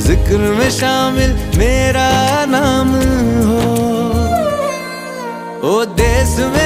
जिक्र में शामिल मेरा नाम हो। ओ देश में